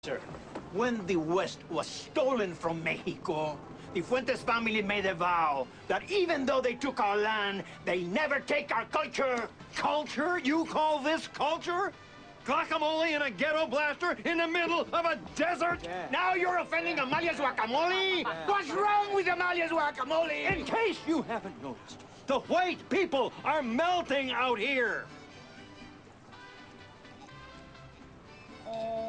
Sir, when the West was stolen from Mexico, the Fuentes family made a vow that even though they took our land, they never take our culture. Culture? You call this culture? Guacamole in a ghetto blaster in the middle of a desert? Yeah. Now you're offending Amalia's guacamole? Yeah. What's wrong with Amalia's guacamole? In case you haven't noticed, the white people are melting out here.